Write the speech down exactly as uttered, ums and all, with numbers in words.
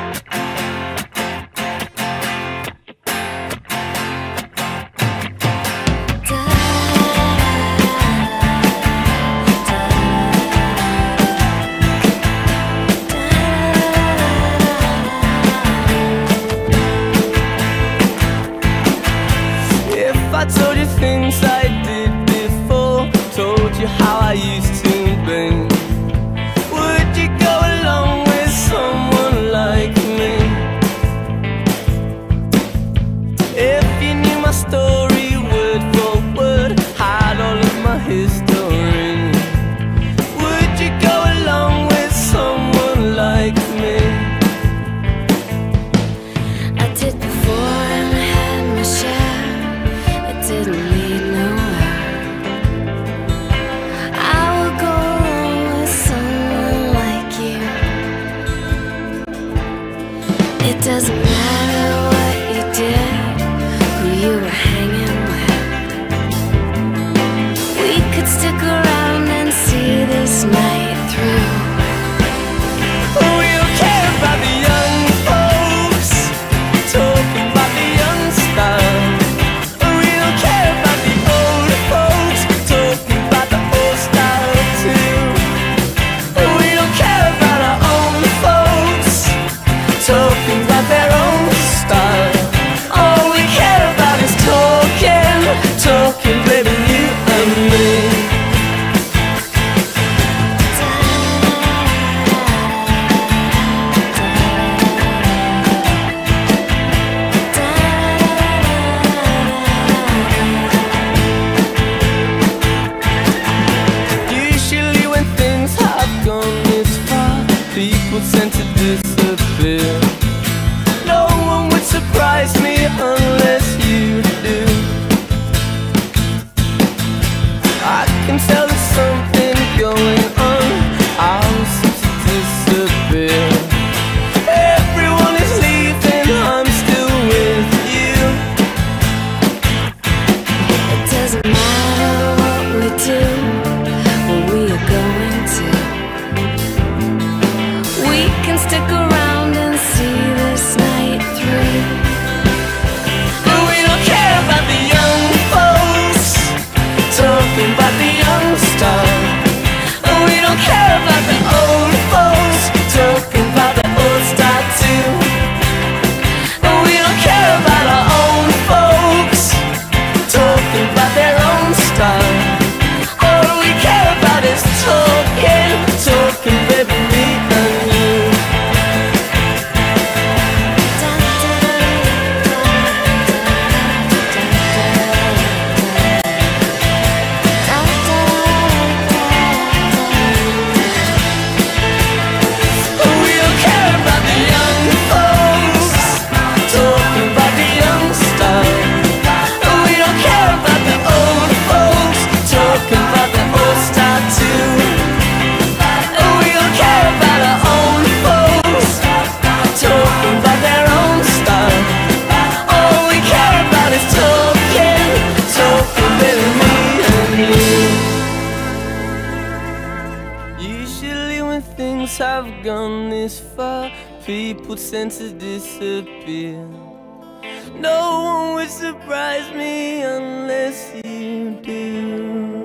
I told you things I did before, told you how I used to be. Would you go along with someone like me? If you knew my story word for word, had all of my history, would you go along with someone like me? I did before and I had my share. Didn't lead nowhere. I will go along with someone like you. It doesn't matter what you did, who you were hanging with. We could stick around and see this night through. We don't care about the young folks talking about the young style. Talking about their own style. All we care about is talking, talking, baby, you and me. Usually when things have gone this far, people tend to disappear. No one would surprise me unless you do. I can tell there's something going on. I'll seem to disappear. Everyone is leaving, I'm still with you. It doesn't matter what we do, where we are going to. We can stick around and see this night through. But we don't care about the young folks talking about the young style. And we don't care about the old folks talking about the old style too. And we don't care about our own folks talking about their own style. All we care about is talking, talking, baby, me and you. Usually when things have gone this far, people tend to disappear. No one would surprise me unless you do.